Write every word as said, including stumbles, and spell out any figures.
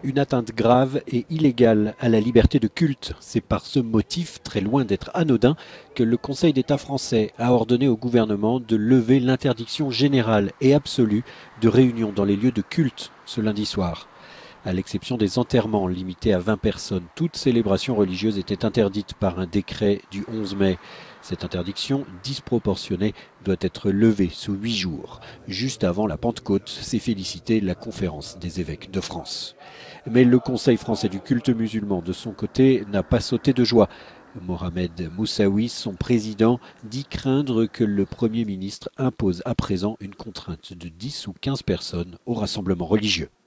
Une atteinte grave et illégale à la liberté de culte. C'est par ce motif, très loin d'être anodin, que le Conseil d'État français a ordonné au gouvernement de lever l'interdiction générale et absolue de réunion dans les lieux de culte ce lundi soir. À l'exception des enterrements limités à vingt personnes, toute célébration religieuse était interdite par un décret du onze mai. Cette interdiction disproportionnée doit être levée sous huit jours. Juste avant la Pentecôte, s'est félicité la conférence des évêques de France. Mais le Conseil français du culte musulman, de son côté, n'a pas sauté de joie. Mohamed Moussaoui, son président, dit craindre que le Premier ministre impose à présent une contrainte de dix ou quinze personnes au rassemblement religieux.